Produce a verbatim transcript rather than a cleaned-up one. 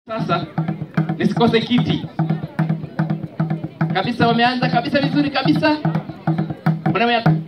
Sasa nisikose kiti kabisa, wameanza kabisa vizuri kabisa. Kuna